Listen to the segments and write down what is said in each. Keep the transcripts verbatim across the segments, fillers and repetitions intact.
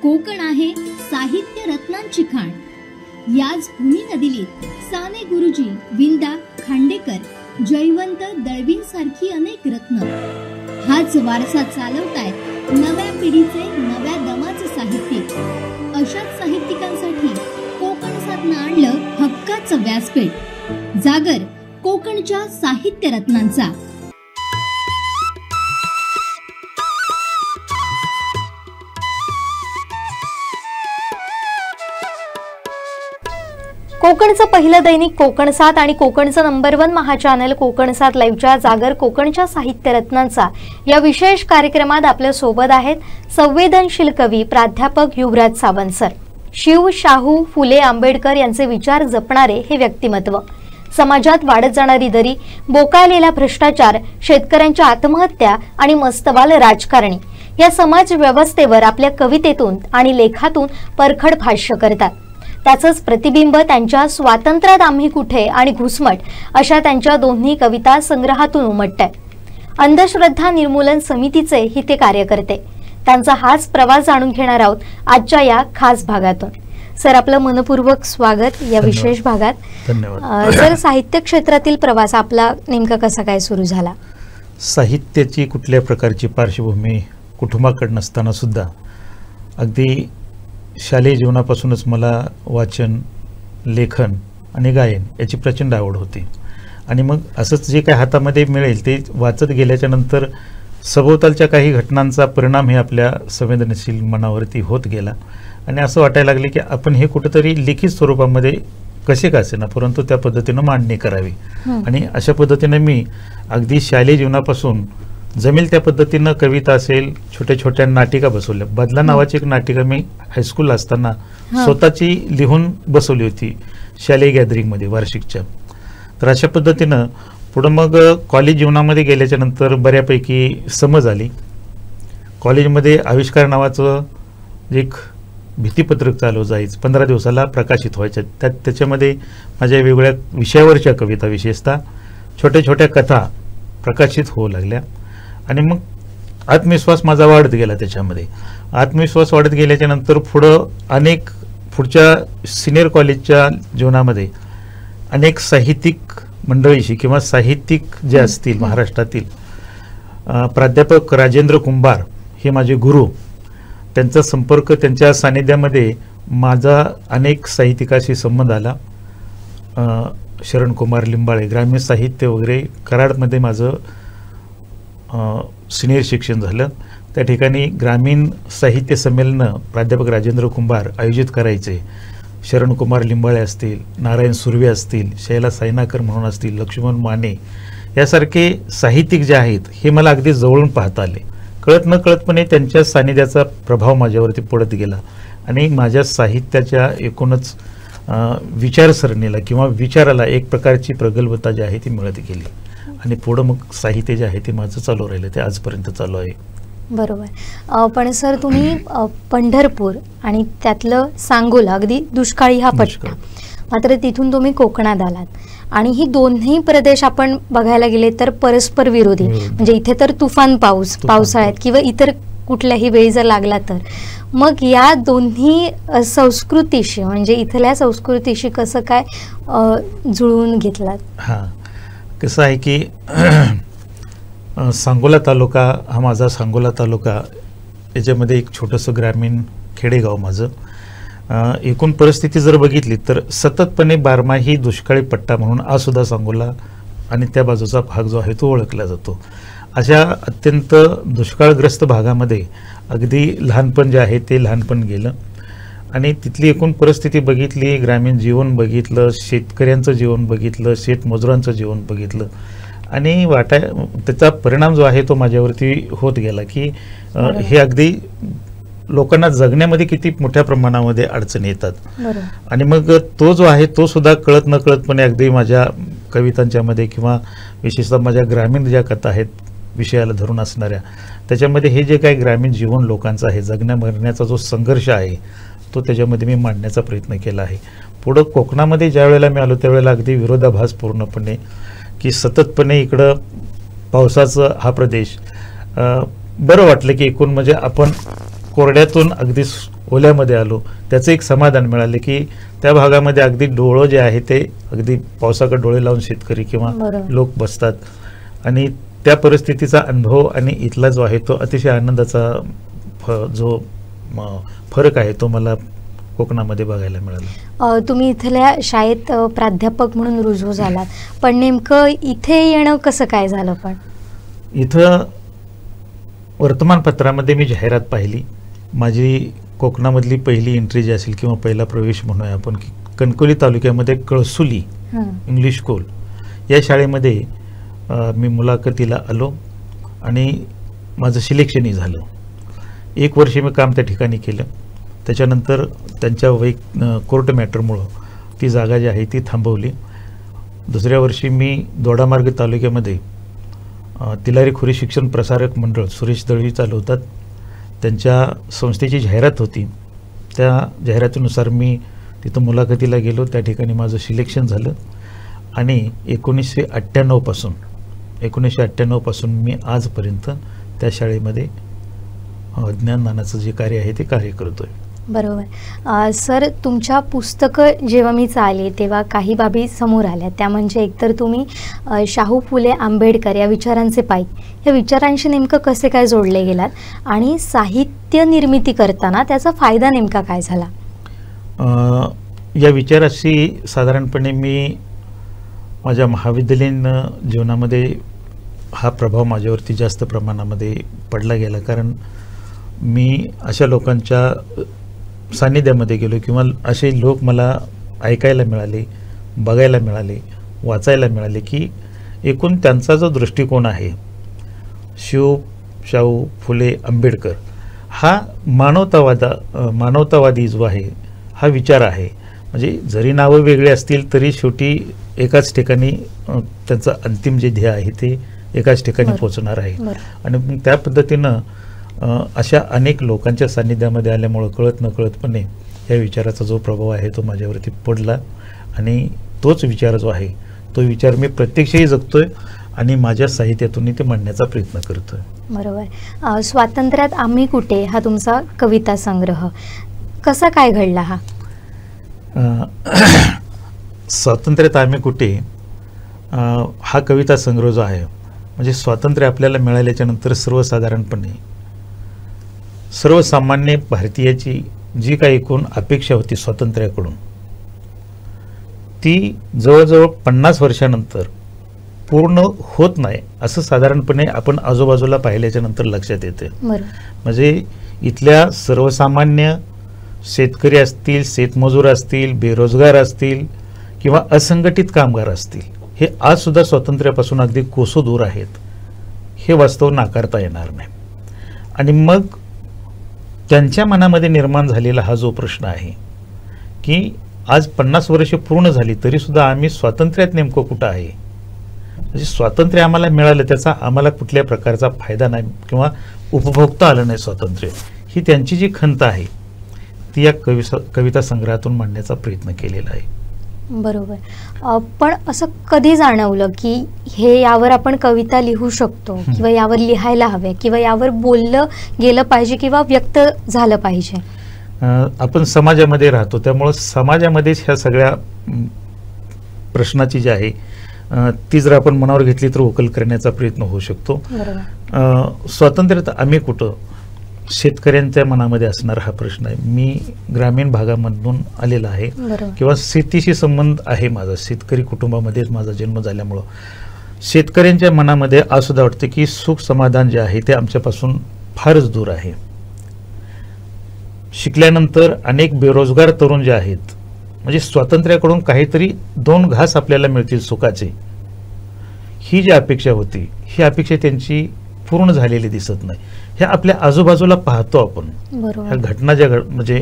कोकण आहे साहित्य रत्नांची खाण. याच भूमी नदीलीत साने गुरुजी, विंदा, खांडेकर, जयवंत दळवीं सारखी अनेक रत्न. हाच वारसा चालवतायत नव्या पिढीचे, नव्या दमाचे साहित्यिक. अशाच साहित्यिकांसाठी कोकण सातनं आणलं हक्काचं व्यासपीठ. जागर कोकणच्या साहित्य रत्नांचा. कोकणचं पहिलं दैनिक कोकण सात आणि कोकणचं नंबर वन महा चॅनल कोकण सात लाईव्हच्या जागर कोकणच्या साहित्य रत्नांचा या विशेष कार्यक्रमात आपल्या सोबत आहेत संवेदनशील कवी प्राध्यापक युवराज सावंत सर. शिव, शाहू, फुले, आंबेडकर यांचे विचार जपणारे हे व्यक्तिमत्व. समाजात वाढत जाणारी दरी, बोकाळलेला भ्रष्टाचार, शेतकऱ्यांच्या आत्महत्या आणि मस्तवाल राजकारणी या समाज व्यवस्थेवर आपल्या कवितेतून आणि लेखातून परखड भाष्य करतात. त्याचंच प्रतिबिंब त्यांच्या स्वातंत्र्यात आम्ही कुठे आणि घुसमट अशा त्यांच्या दोन्ही कविता संग्रहातून उमटतात. अंधश्रद्धा निर्मूलन समितीचे ही ते कार्यकर्ते. त्यांचा हाच प्रवास जाणून घेणार आहोत आजच्या या खास भागातून. सर, आपलं मनपूर्वक स्वागत या विशेष भागात. धन्यवाद. सर, साहित्य क्षेत्रातील प्रवास आपला नेमका कसा काय सुरू झाला? साहित्याची कुठल्या प्रकारची पार्श्वभूमी कुटुंबाकडे नसताना सुद्धा अगदी शालेय जीवनापासूनच मला वाचन, लेखन आणि गायन याची प्रचंड आवड होती. आणि मग असंच जे काही हातामध्ये मिळेल ते वाचत गेल्याच्या नंतर सभोवतालच्या काही घटनांचा परिणाम हे आपल्या संवेदनशील मनावरती होत गेला. आणि असं वाटायला लागले की आपण हे कुठेतरी लिखित स्वरूपामध्ये कसे का असेना परंतु त्या पद्धतीनं मांडणी करावी. आणि अशा पद्धतीनं मी अगदी शालेय जीवनापासून जमेल त्या पद्धतीनं कविता असेल, छोट्या छोट्या नाटिका बसवल्या. बदला नावाची एक नाटिका मी हायस्कूल असताना स्वतःची लिहून बसवली होती शालेय गॅदरिंगमध्ये वार्षिकच्या. तर अशा पद्धतीनं पुढं मग कॉलेज जीवनामध्ये गेल्याच्या नंतर बऱ्यापैकी समज आली. कॉलेजमध्ये आविष्कार नावाचं एक भीतीपत्रक चालू जायचं, पंधरा दिवसाला प्रकाशित व्हायच्या. त्यात त्याच्यामध्ये माझ्या वेगवेगळ्या विषयावरच्या कविता, विशेषतः छोट्या छोट्या कथा प्रकाशित होऊ लागल्या. आणि मग आत्मविश्वास माझा वाढत गेला. त्याच्यामध्ये आत्मविश्वास वाढत गेल्याच्या नंतर पुढं अनेक पुढच्या सिनियर कॉलेजच्या जीवनामध्ये अनेक साहित्यिक मंडळीशी किंवा साहित्यिक जे असतील महाराष्ट्रातील प्राध्यापक राजेंद्र कुंभार हे माझे गुरु, त्यांचा संपर्क, त्यांच्या सानिध्यामध्ये माझा अनेक साहित्यिकाशी संबंध आला. शरणकुमार लिंबाळे, ग्राम्य साहित्य वगैरे कराडमध्ये माझं सिनियर शिक्षण झालं. त्या ठिकाणी ग्रामीण साहित्य संमेलनं प्राध्यापक राजेंद्र कुंभार आयोजित करायचे. शरणकुमार लिंबाळे असतील, नारायण सुर्वे असतील, शैला सायनाकर म्हणून असतील, लक्ष्मण माने यासारखे साहित्यिक जे आहेत हे मला अगदी जवळून पाहता आले. कळत न कळतपणे त्यांच्या सानिध्याचा प्रभाव माझ्यावरती पडत गेला आणि माझ्या साहित्याच्या एकूणच विचारसरणीला किंवा विचाराला एक प्रकारची प्रगल्भता जी आहे ती मिळत गेली. आणि पुढं मग साहित्य जे आहे ते माझं चालू राहिलं, ते आजपर्यंत चालू आहे. बरोबर. पण सर, तुम्ही पंढरपूर आणि त्यातलं सांगोला अगदी दुष्काळी हा पट्टा, मात्र तिथून तुम्ही कोकणात आलात आणि ही दोन्ही प्रदेश आपण बघायला गेले तर परस्पर विरोधी. म्हणजे इथे तर तुफान पाऊस पावसाळ्यात किंवा इतर कुठल्याही वेळी जर लागला तर मग या दोन्ही संस्कृतीशी म्हणजे इथल्या संस्कृतीशी कसं काय जुळवून घेतलात? हां, कसं आहे की सांगोला तालुका हा माझा सांगोला तालुका याच्यामध्ये एक छोटंसं ग्रामीण खेडेगाव माझं. एकूण परिस्थिती जर बघितली तर सततपणे बारमाही दुष्काळी पट्टा म्हणून आजसुद्धा सांगोला आणि त्या बाजूचा भाग जो आहे तो ओळखला जातो. अशा अत्यंत दुष्काळग्रस्त भागामध्ये अगदी लहानपण जे आहे ते लहानपण गेलं आणि तिथली एकूण परिस्थिती बघितली, ग्रामीण जीवन बघितलं, शेतकऱ्यांचं जीवन बघितलं, शेतमजुरांचं जीवन बघितलं आणि वाटाय त्याचा परिणाम जो आहे तो माझ्यावरती होत गेला की हे अगदी लोकांना जगण्यामध्ये किती मोठ्या प्रमाणामध्ये अडचणी येतात. आणि मग तो जो आहे तो सुद्धा कळत न कळतपणे अगदी माझ्या कवितांच्यामध्ये किंवा विशेषतः माझ्या ग्रामीण ज्या कथा आहेत विषयाला धरून असणाऱ्या त्याच्यामध्ये हे जे काही ग्रामीण जीवन लोकांचं आहे, जगण्या मरण्याचा जो संघर्ष आहे तो त्याच्यामध्ये मी मांडण्याचा प्रयत्न केला आहे. पुढं कोकणामध्ये ज्या वेळेला मी आलो त्यावेळेला अगदी विरोधाभास पूर्णपणे की सततपणे इकडं पावसाचा हा प्रदेश बरं वाटलं की एकूण म्हणजे आपण कोरड्यातून अगदी ओल्यामध्ये आलो त्याचं एक समाधान मिळाले की त्या भागामध्ये अगदी डोळं जे आहे ते अगदी पावसाकडे डोळे लावून शेतकरी किंवा लोक बसतात आणि त्या परिस्थितीचा अनुभव आणि इथला जो आहे तो अतिशय आनंदाचा फ जो फरक आहे तो मला कोकणामध्ये बघायला मिळाला. तुम्ही इथल्या शाळेत प्राध्यापक म्हणून रुजू झालात, पण नेमकं इथे येणं कसं काय झालं? पण इथं वर्तमानपत्रामध्ये मी जाहिरात पाहिली. माझी कोकणामधली पहिली एंट्री जी असेल किंवा पहिला प्रवेश म्हणूया आपण की कणकवली तालुक्यामध्ये कळसुली इंग्लिश स्कूल या शाळेमध्ये मी मुलाखतीला आलो आणि माझं सिलेक्शनही झालं. एक वर्ष मी काम त्या ठिकाणी केलं. त्याच्यानंतर त्यांच्या वैक कोर्ट मॅटरमुळं ती जागा जी आहे ती थांबवली. दुसऱ्या वर्षी मी दोडामार्ग तालुक्यामध्ये तिलारी खोरी शिक्षण प्रसारक मंडळ सुरेश दळवी चालवतात त्यांच्या संस्थेची जाहिरात होती. त्या जाहिरातीनुसार मी तिथं मुलाखतीला गेलो. त्या ठिकाणी माझं सिलेक्शन झालं आणि एकोणीसशे अठ्ठ्याण्णवपासून एकोणीसशे अठ्ठ्याण्णवपासून मी आजपर्यंत त्या शाळेमध्ये ज्ञानदानाचं जे कार्य आहे ते कार्य करतोय. बरोबर. सर, तुमच्या पुस्तकं जेव्हा मी चालली तेव्हा काही बाबी समोर आल्या. त्या म्हणजे एकतर तुम्ही शाहू फुले आंबेडकर या विचारांचे पाईक या विचारांशी नेमकं कसे काय जोडले गेलात आणि साहित्य निर्मिती करताना त्याचा फायदा नेमका काय झाला? या विचाराशी साधारणपणे मी माझ्या महाविद्यालयीन जीवनामध्ये हा प्रभाव माझ्यावरती जास्त प्रमाणामध्ये पडला गेला. कारण मी अशा लोकांच्या सान्निध्यामध्ये गेलो किंवा असे लोक मला ऐकायला मिळाले, बघायला मिळाले, वाचायला मिळाले की एकूण त्यांचा जो दृष्टिकोन आहे शिव शाहू फुले आंबेडकर हा मानवतावादा मानवतावादी जो आहे हा विचार आहे. म्हणजे जरी नावं वेगळी असतील तरी शेवटी एकाच ठिकाणी त्यांचं अंतिम जे ध्येय आहे ते एकाच ठिकाणी पोहोचणार आहे. आणि त्या पद्धतीनं अशा अनेक लोकांच्या सान्निध्यामध्ये आल्यामुळं कळत नकळतपणे या विचाराचा जो प्रभाव आहे तो माझ्यावरती पडला आणि तोच विचार जो आहे तो विचार मी प्रत्यक्षही जगतोय आणि माझ्या साहित्यातून ते मांडण्याचा प्रयत्न करतोय. बरोबर. स्वातंत्र्यात आम्ही कुठे हा तुमचा कविता संग्रह कसा काय घडला? हा स्वातंत्र्यात आम्ही कुठे हा कविता संग्रह जो आहे म्हणजे स्वातंत्र्य आपल्याला मिळाल्याच्या नंतर सर्वसाधारणपणे सर्वसामान्य भारतीयाची जी काही एकूण अपेक्षा होती स्वातंत्र्याकडून ती जवळजवळ पन्नास वर्षानंतर पूर्ण होत नाही असं साधारणपणे आपण आजूबाजूला पाहिल्याच्या नंतर लक्षात येते. म्हणजे इथल्या सर्वसामान्य शेतकरी असतील, शेतमजूर असतील, बेरोजगार असतील किंवा असंघटित कामगार असतील हे आज सुद्धा स्वातंत्र्यापासून अगदी कोसो दूर आहेत. हे वास्तव नाकारता येणार नाही. आणि मग त्यांच्या मनामध्ये निर्माण झालेला हा जो प्रश्न आहे की आज पन्नास वर्षे पूर्ण झाली तरी सुद्धा आम्ही स्वातंत्र्यात नेमकं कुठं आहे, म्हणजे स्वातंत्र्य आम्हाला मिळालं त्याचा आम्हाला कुठल्या प्रकारचा फायदा नाही किंवा उपभोगता आलं नाही स्वातंत्र्य, ही त्यांची जी खंत आहे ती या कवि कविता संग्रहातून मांडण्याचा प्रयत्न केलेला आहे. बरोबर. पण असं कधी जाणवलं की हे यावर आपण कविता लिहू शकतो किंवा यावर लिहायला हवे किंवा यावर बोललं गेलं पाहिजे किंवा व्यक्त झालं पाहिजे? आपण समाजामध्ये राहतो त्यामुळं समाजामध्येच ह्या सगळ्या प्रश्नाची जी आहे ती जर आपण मनावर घेतली तर उकल करण्याचा प्रयत्न होऊ शकतो. स्वातंत्र्यात आम्ही कुठं शेतकऱ्यांच्या मनामध्ये असणारा हा प्रश्न आहे. मी ग्रामीण भागामधून आलेला आहे किंवा शेतीशी संबंध आहे माझा, शेतकरी कुटुंबामध्येच माझा जन्म झाल्यामुळं शेतकऱ्यांच्या मनामध्ये आज सुद्धा वाटते की सुख समाधान जे आहे ते आमच्यापासून फारच दूर आहे. शिकल्यानंतर अनेक बेरोजगार तरुण जे आहेत म्हणजे स्वातंत्र्याकडून काहीतरी दोन घास आपल्याला मिळतील सुखाचे, ही जी अपेक्षा होती ही अपेक्षा त्यांची पूर्ण झालेली दिसत नाही. हे आपल्या आजूबाजूला पाहतो आपण. ह्या घटना ज्या म्हणजे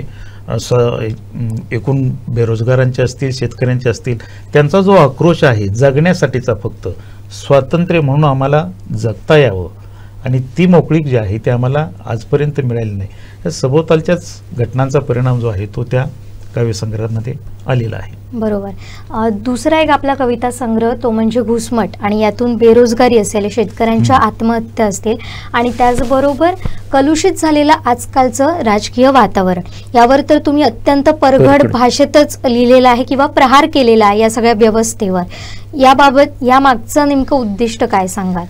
एकूण बेरोजगारांच्या असतील, शेतकऱ्यांच्या असतील, त्यांचा जो आक्रोश आहे जगण्यासाठीचा, फक्त स्वातंत्र्य म्हणून आम्हाला जगता यावं आणि ती मोकळीक जी आहे ती आम्हाला आजपर्यंत मिळाली नाही. या सभोवतालच्याच घटनांचा परिणाम जो आहे तो त्या काव्यसंग्रहामध्ये आलेला आहे. बरोबर. अ, दुसरा एक आपला कविता संग्रह तो म्हणजे घुसमट, आणि यातून बेरोजगारी असेल, शेतकऱ्यांच्या आत्महत्या असतील, आणि त्याचबरोबर कलुषित झालेलं आजकालचं राजकीय वातावरण, यावर तर तुम्ही अत्यंत परगड भाषेतच लिहिलेलं आहे किंवा प्रहार केलेला आहे या सगळ्या व्यवस्थेवर. याबाबत या मागचं नेमकं उद्दिष्ट काय सांगाल?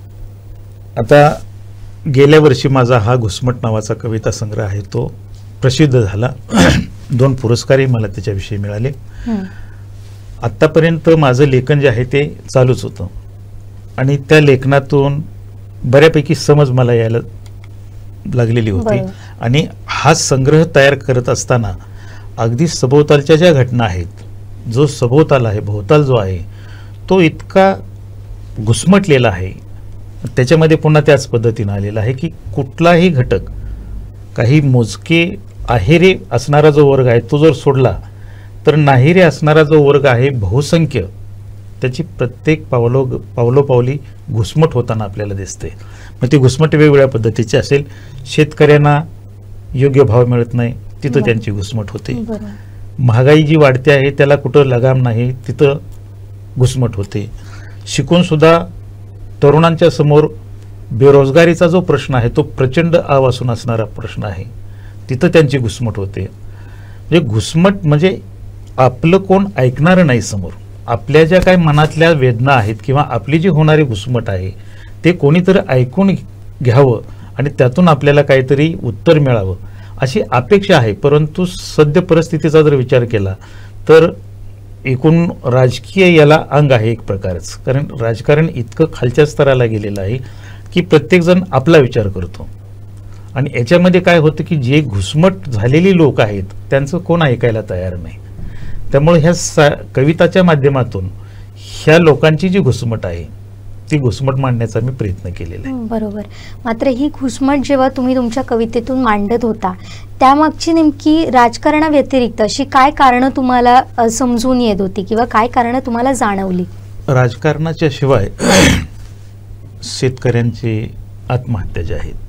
आता गेल्या वर्षी माझा हा घुसमट नावाचा कविता संग्रह आहे तो प्रसिद्ध झाला. दोन पुरस्कारही मला त्याच्याविषयी मिळाले. आत्तापर्यंत माझं लेखन जे आहे ते चालूच होतं, आणि त्या लेखनातून बऱ्यापैकी समज मला यायला लागलेली होती. आणि हा संग्रह तयार करत असताना अगदी सभोवतालच्या ज्या घटना आहेत, जो सभोवताल आहे, भोवताल जो आहे तो इतका घुसमटलेला आहे. त्याच्यामध्ये पुन्हा त्याच पद्धतीनं आलेला आहे की कुठलाही घटक, काही मोजके आहेरे असणारा जो वर्ग आहे तो जर सोडला तर नाहीरे असणारा जो वर्ग आहे बहुसंख्य, त्याची प्रत्येक पावलो पावलोपावली घुसमट होताना आपल्याला दिसते. मग ती घुसमट वेगवेगळ्या पद्धतीची असेल. शेतकऱ्यांना योग्य भाव मिळत नाही, तिथं त्यांची घुसमट होते. महागाई जी वाढते आहे त्याला कुठं लगाम नाही, तिथं घुसमट होते. शिकून सुद्धा तरुणांच्या समोर बेरोजगारीचा जो प्रश्न आहे तो प्रचंड आवासून असणारा प्रश्न आहे, तिथं त्यांची घुसमट होते. म्हणजे घुसमट म्हणजे आपलं कोण ऐकणारं नाही समोर. आपल्या ज्या काही मनातल्या वेदना आहेत किंवा आपली जी होणारी घुसमट आहे ते कोणीतरी ऐकून घ्यावं आणि त्यातून आपल्याला काहीतरी उत्तर मिळावं अशी अपेक्षा आहे. परंतु सद्य परिस्थितीचा जर विचार केला तर एकूण राजकीय याला अंग आहे एक प्रकारच. कारण राजकारण इतकं खालच्या स्तराला गेलेलं आहे की प्रत्येकजण आपला विचार करतो, आणि याच्यामध्ये काय होतं की जे घुसमट झालेली लोक आहेत त्यांचं कोण ऐकायला तयार नाही. त्यामुळे ह्या सा कविताच्या माध्यमातून ह्या लोकांची जी घुसमट आहे ती घुसमट मांडण्याचा मी प्रयत्न केलेला आहे. बरोबर. मात्र ही घुसमट जेव्हा तुम्ही तुमच्या कवितेतून मांडत होता त्यामागची नेमकी राजकारणाव्यतिरिक्त अशी काय कारणं तुम्हाला समजून येत होती किंवा काय कारणं तुम्हाला जाणवली? राजकारणाच्या शिवाय शेतकऱ्यांची आत्महत्या ज्या आहेत,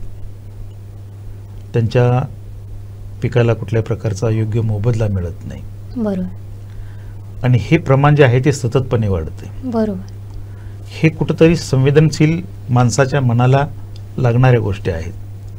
त्यांच्या पिकाला कुठल्या प्रकारचा योग्य मोबदला मिळत नाही. बरोबर. आणि हे प्रमाण जे आहे ते सततपणे वाढते. बरोबर. हे कुठेतरी संवेदनशील माणसाच्या मनाला लागणाऱ्या गोष्टी आहेत.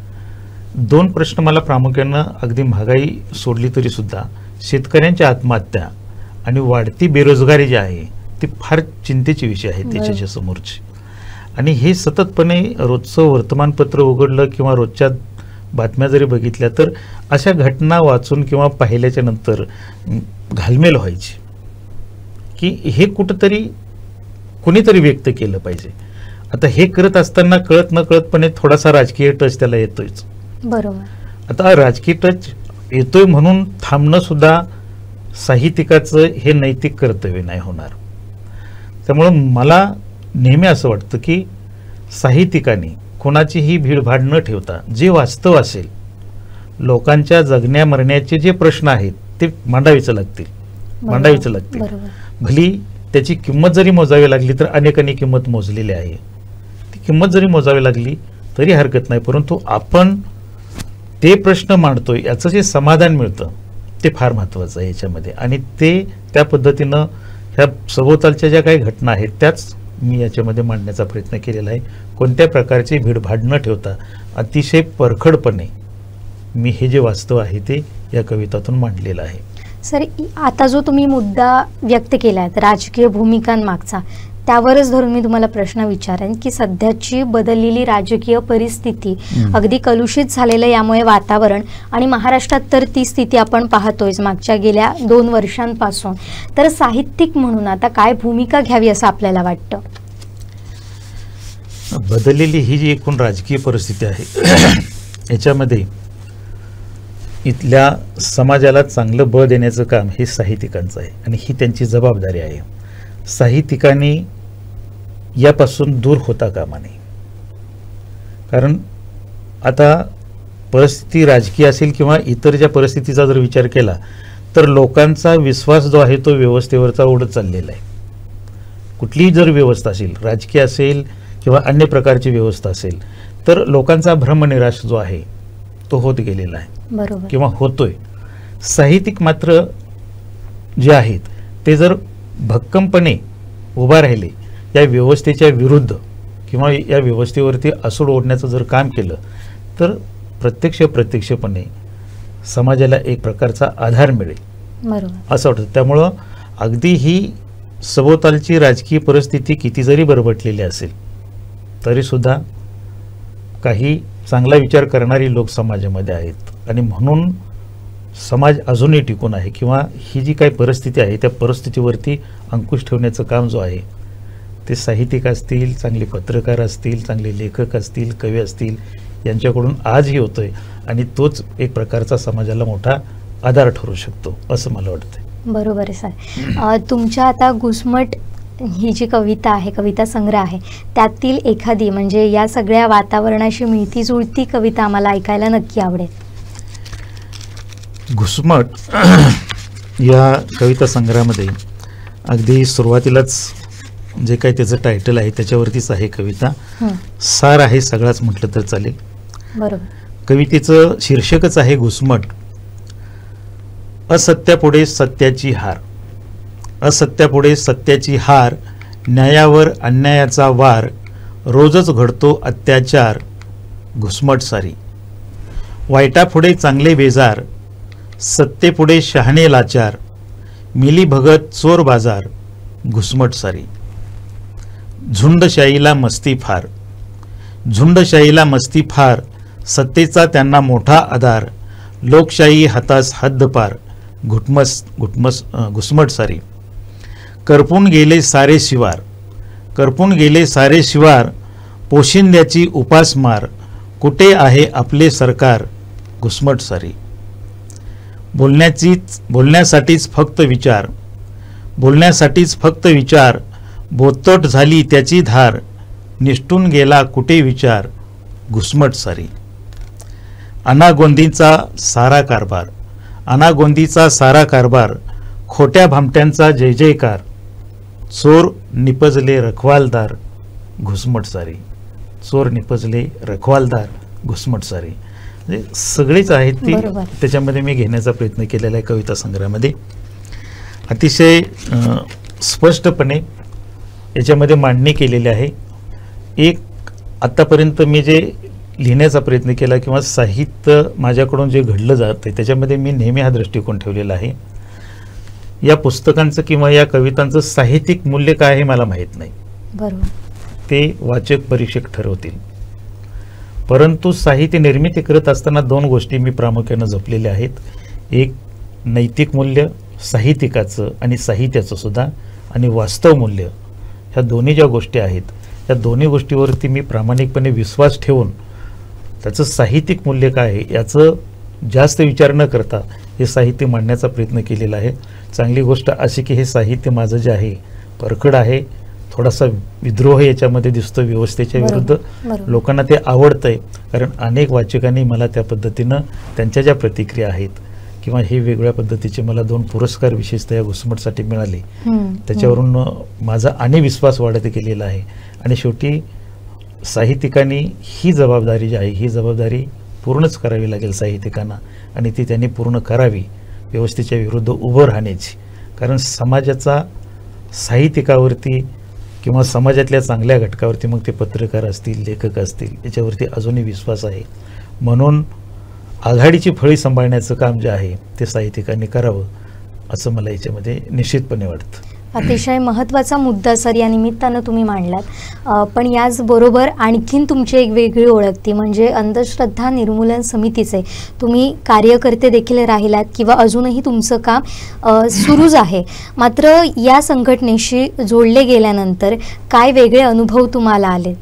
दोन प्रश्न मला प्रामुख्यानं, अगदी महागाई सोडली तरी सुद्धा शेतकऱ्यांच्या आत्महत्या आणि वाढती बेरोजगारी जी आहे ती फार चिंतेची विषय आहे त्याच्या समोरची. आणि हे सततपणे रोजचं वर्तमानपत्र उघडलं किंवा रोजच्या बातम्या जरी बघितल्या तर अशा घटना वाचून किंवा पाहिल्याच्या नंतर घालमेल व्हायची की हे कुठंतरी कुणीतरी व्यक्त केलं पाहिजे. आता हे करत असताना कळत न कळतपणे थोडासा राजकीय टच त्याला येतोयच. बरोबर. आता राजकीय टच येतोय म्हणून थांबणं सुद्धा साहित्यिकाचं हे नैतिक कर्तव्य नाही होणार. त्यामुळं मला नेहमी असं वाटतं की साहित्यिकांनी कोणाचीही भीडभाड न ठेवता जे वास्तव असेल, लोकांच्या जगण्या मरण्याचे जे प्रश्न आहेत ते मांडावीच लागतील मांडावीच लागतील भली त्याची किंमत जरी मोजावी लागली तर अनेकांनी किंमत मोजलेली आहे. ती किंमत जरी मोजावी लागली तरी हरकत नाही, परंतु आपण ते प्रश्न मांडतोय याचं जे समाधान मिळतं ते फार महत्त्वाचं आहे याच्यामध्ये. आणि ते त्या पद्धतीनं ह्या सभोवतालच्या ज्या काही घटना आहेत त्याच मी याच्यामध्ये मांडण्याचा प्रयत्न केलेला आहे. कोणत्या प्रकारची भीडभाड न ठेवता अतिशय परखडपणे मी हे जे वास्तव आहे ते या कवितातून मांडलेलं आहे. सर, आता जो तुम्ही मुद्दा व्यक्त केला आहे राजकीय भूमिकांमागचा, त्यावरच धरून मी तुम्हाला प्रश्न विचारेन की सध्याची बदललेली राजकीय परिस्थिती, अगदी कलुषित झालेलं यामुळे वातावरण, आणि महाराष्ट्रात तर ती स्थिती आपण पाहतोय मागच्या गेल्या दोन वर्षांपासून, तर साहित्यिक म्हणून आता काय भूमिका घ्यावी असं आपल्याला वाटतं? बदललेली ही जी एकूण राजकीय परिस्थिती आहे याच्यामध्ये इथल्या समाजाला चांगलं बळ देण्याचं काम हे साहित्यिकांचं आहे आणि ही त्यांची जबाबदारी आहे. साहित्यिकांनी यापासून दूर होता कामा नये. कारण आता परिस्थिती राजकीय असेल किंवा इतर ज्या परिस्थितीचा जर विचार केला तर लोकांचा विश्वास जो आहे तो व्यवस्थेवरचा उडत चाललेला आहे. कुठलीही जर व्यवस्था असेल, राजकीय असेल किंवा अन्य प्रकारची व्यवस्था असेल, तर लोकांचा भ्रमनिराश जो आहे तो होत गेलेला आहे बरोबर किंवा होतोय. साहित्यिक मात्र जे आहेत ते जर भक्कमपणे उभा राहिले, या व्यवस्थेच्या विरुद्ध किंवा या व्यवस्थेवरती असूड ओढण्याचं जर काम केलं, तर प्रत्यक्ष प्रत्यक्षपणे समाजाला एक प्रकारचा आधार मिळेल बरोबर असं वाटतं. त्यामुळं अगदी ही सभोवतालची राजकीय परिस्थिती किती जरी बरबटलेली असेल तरीसुद्धा काही चांगला विचार करणारी लोक समाजामध्ये आहेत आणि म्हणून समाज अजूनही टिकून आहे किंवा ही जी काही परिस्थिती आहे त्या परिस्थितीवरती अंकुश ठेवण्याचं काम जो आहे ते साहित्यिक असतील, चांगले पत्रकार असतील, चांगले लेखक असतील, कवी असतील यांच्याकडून आजही होतोय आणि तोच एक प्रकारचा समाजाला मोठा आधार ठरू शकतो असं मला वाटतं. बरोबर आहे सर. तुमच्या आता घुसमट ही जी कविता आहे, कविता संग्रह आहे, त्यातील एखादी म्हणजे या सगळ्या वातावरणाशी मिळती जुळती कविता आम्हाला ऐकायला नक्की आवडेल. घुसमट या कविता संग्रहामध्ये अगदी सुरुवातीलाच जे काही त्याचं टायटल आहे त्याच्यावरतीच आहे कविता. सार आहे सगळाच म्हटलं तर चालेल. बरोबर. कवितेचं शीर्षकच आहे घुसमट. असत्यापुढे सत्याची हार, असत्यापुढे सत्याची हार, न्यायावर अन्यायाचा वार, रोजच घडतो अत्याचार, घुसमट सारी. वाईटापुढे चांगले बेजार, सत्तेपुढे शहाणे लाचार, मिली भगत चोर बाजार, घुसमट सारी. झुंडशाहीला मस्ती फार, झुंडशाहीला मस्ती फार, सत्तेचा त्यांना मोठा आधार, लोकशाही हातास हद्दपार, घुटमस घुटमस घुसमट सारी. करपून गेले सारे शिवार, करपून गेले सारे शिवार, पोशिंद्याची उपासमार, कुठे आहे आपले सरकार, घुसमट सारी. बोलण्याचीच बोलण्यासाठीच फक्त विचार, बोलण्यासाठीच फक्त विचार, बोतट झाली त्याची धार, निष्ठून गेला कुठे विचार, घुसमट सारी. अनागोंदीचा सारा कारभार, अनागोंदीचा सारा कारभार, खोट्या भामट्यांचा जय जयकार, चोर निपजले रखवालदार, घुसमट सारी. चोर निपजले रखवालदार, घुसमट सारी. म्हणजे सगळीच आहेत ती त्याच्यामध्ये मी घेण्याचा प्रयत्न केलेला आहे कविता संग्रहामध्ये. अतिशय स्पष्टपणे याच्यामध्ये मांडणी केलेली आहे. एक आत्तापर्यंत मी जे लिहिण्याचा प्रयत्न केला किंवा साहित्य माझ्याकडून जे घडलं जातं त्याच्यामध्ये मी नेहमी हा दृष्टिकोन ठेवलेला आहे. या पुस्तकांचं किंवा या कवितांचं साहित्यिक मूल्य काय आहे मला माहीत नाही, बरोबर, ते वाचक परीक्षक ठरवतील. परंतु साहित्य निर्मिती करत असताना दोन गोष्टी मी प्रामुख्याने जपलेल्या आहेत. एक नैतिक मूल्य साहित्यिकाचं आणि साहित्याचं सुद्धा, आणि वास्तव मूल्य, ह्या दोन्ही ज्या गोष्टी आहेत त्या दोन्ही गोष्टीवरती मी प्रामाणिकपणे विश्वास ठेवून त्याचं साहित्यिक मूल्य काय आहे याचं जास्त विचार न करता हे साहित्य मांडण्याचा प्रयत्न केलेला आहे. चांगली गोष्ट अशी की हे साहित्य माझं जे आहे परखड आहे, थोडासा विद्रोह याच्यामध्ये दिसतो व्यवस्थेच्या विरुद्ध. लोकांना ते आवडतंय कारण अनेक वाचकांनी मला त्या पद्धतीनं त्यांच्या ज्या प्रतिक्रिया आहेत किंवा हे वेगळ्या पद्धतीचे मला दोन पुरस्कार विशेषतः या घुसमटसाठी मिळाले, त्याच्यावरून माझा आणि विश्वास वाढत गेलेला आहे. आणि शेवटी साहित्यिकांनी ही जबाबदारी जी आहे ही जबाबदारी पूर्णच करावी लागेल साहित्यिकांना, आणि ती त्यांनी पूर्ण करावी व्यवस्थेच्या विरुद्ध उभं राहण्याची. कारण समाजाचा साहित्यिकावरती किंवा समाजातल्या चांगल्या घटकावरती, मग ते पत्रकार असतील, लेखक असतील, याच्यावरती अजूनही विश्वास आहे. म्हणून आघाडीची फळी सांभाळण्याचं काम जे आहे ते साहित्यिकांनी करावं असं मला याच्यामध्ये निश्चितपणे वाटतं. अतिशय महत्त्वाचा मुद्दा सर या निमित्तानं तुम्ही मांडलात. पण याचबरोबर आणखीन तुमची एक वेगळी ओळख ती म्हणजे अंधश्रद्धा निर्मूलन समितीचे तुम्ही कार्यकर्ते देखील राहिलात किंवा अजूनही तुमचं काम सुरूच आहे. मात्र या संघटनेशी जोडले गेल्यानंतर काय वेगळे अनुभव तुम्हाला आले?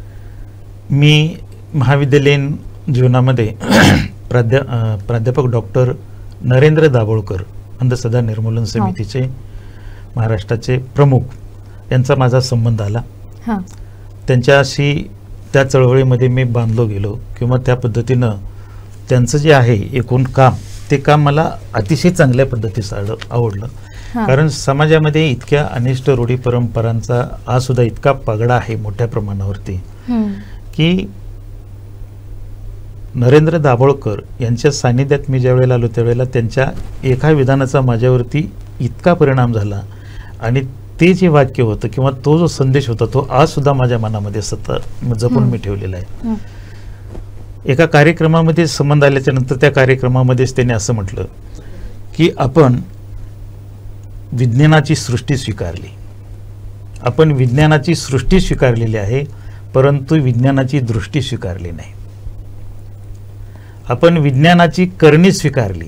मी महाविद्यालयीन जीवनामध्ये प्राध्या प्राध्यापक डॉक्टर नरेंद्र दाभोळकर अंधश्रद्धा निर्मूलन समितीचे महाराष्ट्राचे प्रमुख यांचा माझा संबंध आला. त्यांच्याशी त्या चळवळीमध्ये मी बांधलो गेलो किंवा त्या पद्धतीनं त्यांचं जे आहे एकूण काम ते काम मला अतिशय चांगल्या पद्धतीचं आवडलं. कारण समाजामध्ये इतक्या अनिष्ट रूढी परंपरांचा आज सुद्धा इतका पगडा आहे मोठ्या प्रमाणावरती की नरेंद्र दाभोळकर यांच्या सानिध्यात मी ज्या वेळेला आलो त्यावेळेला त्यांच्या एका विधानाचा माझ्यावरती इतका परिणाम झाला आणि ते जे वाक्य होतं किंवा तो जो संदेश होता तो आज सुद्धा माझ्या मनामध्ये सतत जपून मी ठेवलेला आहे. एका कार्यक्रमामध्ये संबंध आल्याच्या नंतर त्या कार्यक्रमामध्येच त्यांनी असं म्हटलं की आपण विज्ञानाची सृष्टी स्वीकारली, आपण विज्ञानाची सृष्टी स्वीकारलेली आहे, परंतु विज्ञानाची दृष्टी स्वीकारली नाही. आपण विज्ञानाची करणी स्वीकारली,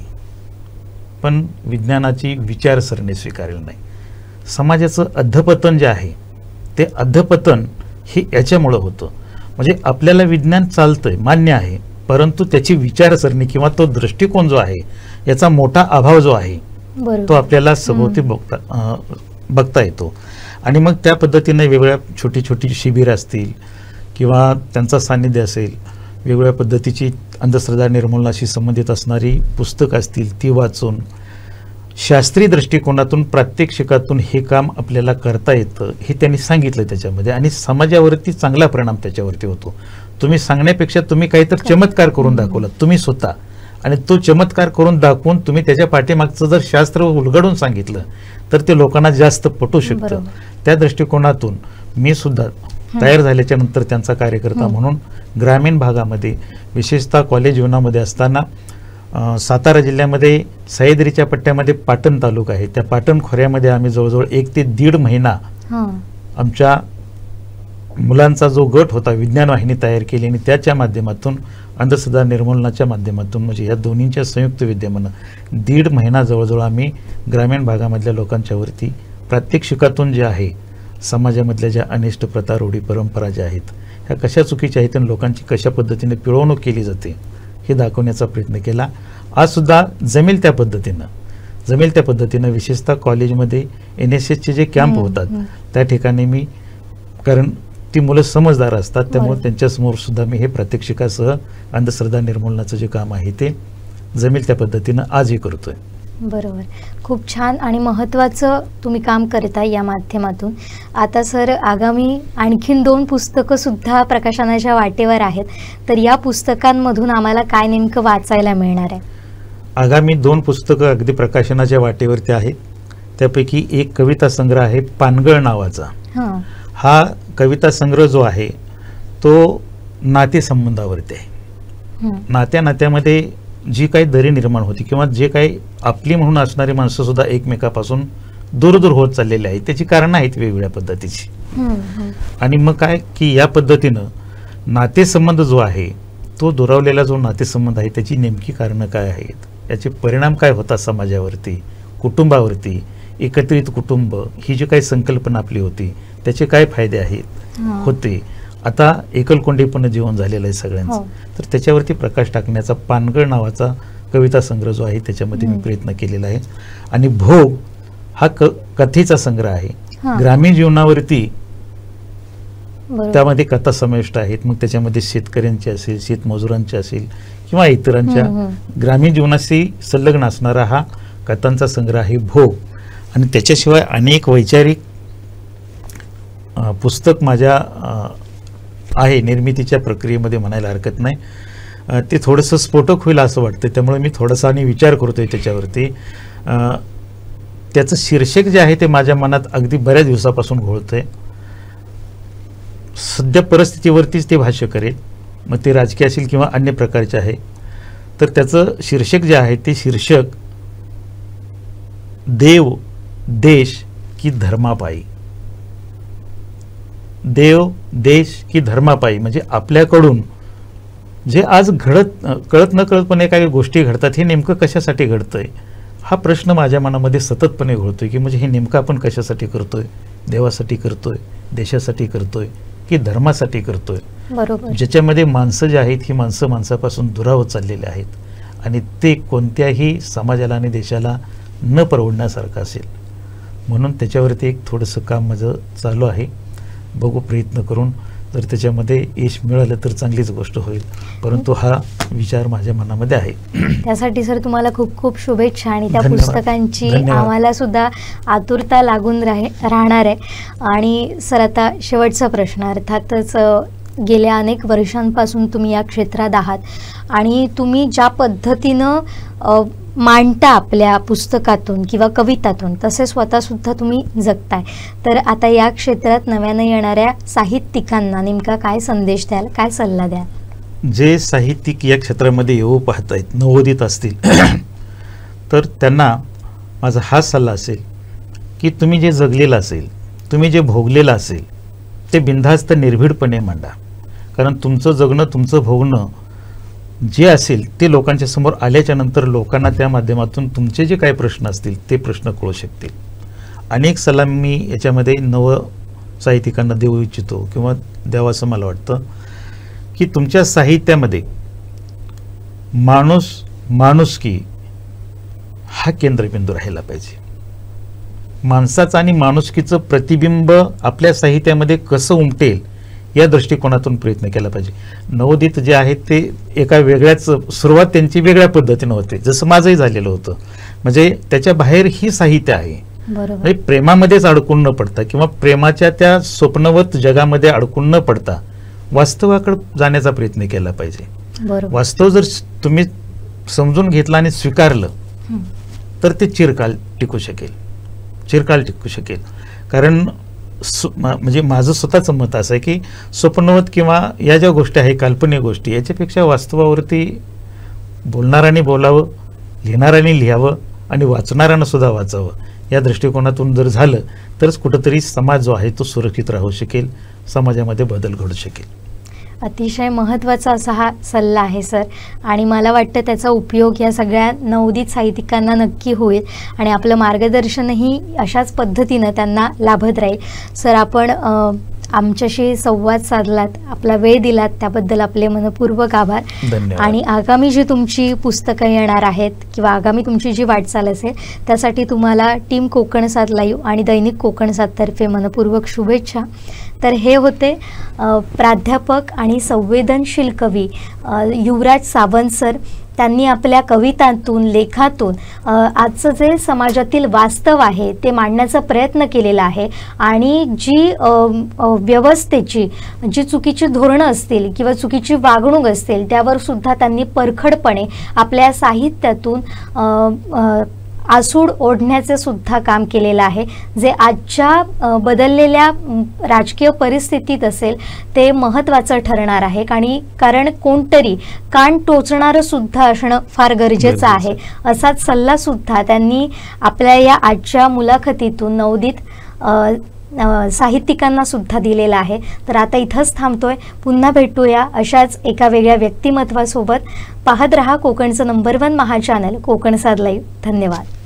पण विज्ञानाची विचारसरणी स्वीकारली नाही. समाजाचं अधपतन जे आहे ते अधपतन हे याच्यामुळं होतं. म्हणजे आपल्याला विज्ञान चालतंय, मान्य आहे, परंतु त्याची विचारसरणी किंवा तो दृष्टिकोन जो आहे याचा मोठा अभाव जो आहे तो आपल्याला सभोवती बघता बघता येतो. आणि मग त्या पद्धतीने वेगवेगळ्या छोटी छोटी शिबिर असतील किंवा त्यांचा सानिध्य असेल, वेगवेगळ्या पद्धतीची अंधश्रद्धा निर्मूलनाशी संबंधित असणारी पुस्तकं असतील ती वाचून शास्त्रीय दृष्टिकोनातून प्रात्यक्षिकातून हे काम आपल्याला करता येतं हे त्यांनी सांगितलं त्याच्यामध्ये. आणि समाजावरती चांगला परिणाम त्याच्यावरती होतो. तुम्ही सांगण्यापेक्षा तुम्ही काहीतरी चमत्कार करून दाखवला तुम्ही स्वतः, आणि तो चमत्कार करून दाखवून तुम्ही त्याच्या पाठीमागचं जर शास्त्र उलगडून सांगितलं तर ते लोकांना जास्त पटू शकतं. त्या दृष्टिकोनातून मी सुद्धा तयार झाल्याच्या नंतर त्यांचा कार्यकर्ता म्हणून ग्रामीण भागामध्ये विशेषतः कॉलेज जीवनामध्ये असताना सातारा जिल्ह्यामध्ये सह्याद्रीच्या पट्ट्यामध्ये पाटण तालुका आहे, त्या पाटण खोऱ्यामध्ये आम्ही जवळजवळ एक ते दीड महिना आमच्या मुलांचा जो गट होता विज्ञान वाहिनी तयार केली आणि त्याच्या माध्यमातून अंधश्रद्धा निर्मूलनाच्या माध्यमातून म्हणजे या दोन्हींच्या संयुक्त विद्यमानं दीड महिना जवळजवळ आम्ही ग्रामीण भागामधल्या लोकांच्या वरती प्रात्यक्षिकातून जे आहे समाजामधल्या ज्या अनिष्ट प्रथा रूढी परंपरा ज्या आहेत ह्या कशा चुकीच्या आहेत आणि लोकांची कशा पद्धतीने पिळवणूक केली जाते हे दाखवण्याचा प्रयत्न केला. आज सुद्धा जमेल त्या पद्धतीनं जमेल त्या पद्धतीनं विशेषतः कॉलेजमध्ये एन एस एसचे जे कॅम्प होतात त्या ठिकाणी मी, कारण ती मुलं समजदार असतात त्यामुळे त्यांच्यासमोर सुद्धा मी हे प्रात्यक्षिकासह अंधश्रद्धा निर्मूलनाचं जे काम आहे ते जमेल त्या पद्धतीनं आजही करतोय. बरोबर, खूप छान आणि महत्त्वाचं तुम्ही काम करताय या माध्यमातून. आता सर आगामी आणखीन दोन पुस्तकं सुद्धा प्रकाशनाच्या वाटेवर आहेत, तर या पुस्तकांमधून आम्हाला काय नेमकं वाचायला मिळणार आहे? आगामी दोन पुस्तकं अगदी प्रकाशनाच्या वाटेवरती आहेत. त्यापैकी एक कविता संग्रह आहे पानगळ नावाचा. हा कविता संग्रह जो आहे तो नातेसंबंधावरती आहे. नात्या नात्यामध्ये जी काही दरी निर्माण होती किंवा जे काही आपली म्हणून असणारी माणसं सुद्धा एकमेकापासून दूर दूर होत चाललेली आहेत त्याची कारणं आहेत वेगवेगळ्या पद्धतीची. आणि मग काय की या पद्धतीनं नातेसंबंध जो आहे तो दुरावलेला जो नातेसंबंध आहे त्याची नेमकी कारणं काय आहेत, याचे परिणाम काय होतात समाजावरती, कुटुंबावरती, एकत्रित कुटुंब ही जी काही संकल्पना आपली होती त्याचे काय फायदे आहेत होते. आता एकलकोंडीपणे जीवन झालेलं आहे सगळ्यांचं, तर त्याच्यावरती प्रकाश टाकण्याचा पानगळ नावाचा कविता संग्रह जो आहे त्याच्यामध्ये मी प्रयत्न केलेला आहे. आणि भोग हा क कथेचा संग्रह आहे. ग्रामीण जीवनावरती त्यामध्ये कथा समाविष्ट आहेत. मग त्याच्यामध्ये शेतकऱ्यांची असेल, शेतमजुरांची असेल किंवा इतरांच्या ग्रामीण जीवनाशी संलग्न असणारा हा कथांचा संग्रह आहे भोग. आणि त्याच्याशिवाय अनेक वैचारिक पुस्तक माझ्या आहे निर्मितीच्या प्रक्रियेमध्ये म्हणायला हरकत नाही. ते थोडंसं स्फोटक होईल असं वाटतं, त्यामुळे मी थोडासा आणि विचार करतोय त्याच्यावरती. त्याचं शीर्षक जे आहे ते माझ्या मनात अगदी बऱ्याच दिवसापासून घोळतंय. सध्या परिस्थितीवरतीच ते भाष्य करेल, मग ते राजकीय असेल किंवा अन्य प्रकारचे आहे. तर त्याचं शीर्षक जे आहे ते शीर्षक देव देश की धर्मापायी. देव देश की धर्मापायी म्हणजे आपल्याकडून जे आज घडत कळत न कळतपणे काही गोष्टी घडतात हे नेमकं कशासाठी घडतंय हा प्रश्न माझ्या मनामध्ये सततपणे घोळतोय. की म्हणजे हे नेमकं आपण कशासाठी करतोय, देवासाठी करतोय, देशासाठी करतोय की धर्मासाठी करतोय. बरोबर, ज्याच्यामध्ये माणसं जी आहेत ही माणसं माणसापासून दुरावत चाललेली आहेत आणि ते कोणत्याही समाजाला आणि देशाला न परवडण्यासारखं असेल. म्हणून त्याच्यावरती एक थोडंसं काम माझं चालू आहे. बघू प्रयत्न करून जर त्याच्यामध्ये यश मिळालं तर चांगलीच गोष्ट होईल, परंतु हा विचार माझ्या मनामध्ये आहे. त्यासाठी सर तुम्हाला खूप खूप शुभेच्छा. आणि त्या पुस्तकांची आम्हाला सुद्धा आतुरता लागून राह राहणार आहे. आणि सर आता शेवटचा प्रश्न, अर्थातच गेल्या अनेक वर्षांपासून तुम्ही या क्षेत्रात आहात आणि तुम्ही ज्या पद्धतीनं अ, मांडता आपल्या पुस्तकातून किंवा कवितातून, तसे स्वतःसुद्धा तुम्ही जगताय. तर आता या क्षेत्रात नव्यानं येणाऱ्या साहित्यिकांना नेमका काय संदेश द्याल, काय सल्ला द्याल? जे साहित्यिक या क्षेत्रामध्ये येऊ पाहत आहेत, नवोदित असतील तर त्यांना माझा हा सल्ला असेल की तुम्ही जे जगलेलं असेल, तुम्ही जे भोगलेलं असेल ते बिनधास्त निर्भीडपणे मांडा. कारण तुमचं जगणं, तुमचं भोगणं जे असेल ते लोकांच्या समोर आल्याच्या नंतर लोकांना त्या माध्यमातून तुमचे जे काही प्रश्न असतील ते प्रश्न कळू शकतील. अनेक सल्ला मी याच्यामध्ये नव साहित्यिकांना देऊ इच्छितो किंवा द्यावं असं मला वाटतं की तुमच्या साहित्यामध्ये माणूस, माणुसकी हा केंद्रबिंदू राहिला पाहिजे. माणसाचं आणि माणुसकीचं प्रतिबिंब आपल्या साहित्यामध्ये कसं उमटेल या दृष्टिकोनातून प्रयत्न केला पाहिजे. नवोदित जे आहेत ते एका वेगळ्याच, सुरुवात त्यांची वेगळ्या पद्धतीनं होते, जसं माझंही झालेलं होतं. म्हणजे त्याच्या बाहेर ही साहित्य आहे. म्हणजे प्रेमामध्येच अडकून न पडता किंवा प्रेमाच्या त्या स्वप्नवत जगामध्ये अडकून न पडता वास्तवाकडे जाण्याचा प्रयत्न केला पाहिजे. वास्तव जर तुम्ही समजून घेतलं आणि स्वीकारलं तर ते चिरकाल टिकू शकेल, चिरकाल टिकू शकेल. कारण म्हणजे माझं स्वतःचं मत असं आहे की स्वप्नवत किंवा या ज्या गोष्टी आहेत, काल्पनिक गोष्टी, याच्यापेक्षा वास्तवावरती बोलणाऱ्याने बोलावं, लिहिणाऱ्याने लिहावं आणि वाचणाऱ्यानं सुद्धा वाचावं. या दृष्टिकोनातून जर झालं तरच कुठंतरी समाज जो आहे तो सुरक्षित राहू शकेल, समाजामध्ये बदल घडू शकेल. अतिशय महत्त्वाचा असा हा सल्ला आहे सर, आणि मला वाटतं त्याचा उपयोग या सगळ्या नवोदित साहित्यिकांना नक्की होईल आणि आपलं मार्गदर्शनही अशाच पद्धतीनं त्यांना लाभत राहील. सर, आपण आमच्याशी संवाद साधलात, आपला वेळ दिलात त्याबद्दल आपले मनपूर्वक आभार. आणि आगामी जी तुमची पुस्तकं येणार आहेत किंवा आगामी तुमची जी वाटचाल असेल त्यासाठी तुम्हाला टीम कोकण सात लाईव्ह आणि दैनिक कोकण सात तर्फे मनपूर्वक शुभेच्छा. तर हे होते प्राध्यापक आणि संवेदनशील कवी युवराज सावंत सर. त्यांनी आपल्या कवितांतून, लेखातून आजचं जे समाजातील वास्तव आहे ते मांडण्याचा प्रयत्न केलेला आहे आणि जी व्यवस्थेची जी चुकीची धोरणं असतील किंवा चुकीची वागणूक असतील त्यावर सुद्धा त्यांनी परखडपणे आपल्या साहित्यातून आसूड ओढण्याचे सुद्धा काम केलेलं आहे, जे आजच्या बदललेल्या राजकीय परिस्थितीत असेल ते महत्त्वाचं ठरणार आहे. आणि कारण कोणतरी कान टोचणारं सुद्धा असणं फार गरजेचं आहे, असाच सल्ला सुद्धा त्यांनी आपल्या या आजच्या मुलाखतीतून नवोदित साहित्यिकांना सुद्धा दिलेला आहे. तर आता इथंच थांबतोय, पुन्हा भेटूया अशाच एका वेगळ्या व्यक्तिमत्वासोबत. पाहत रहा कोकणचं नंबर वन महा चॅनल कोकण सात लाईव्ह. धन्यवाद.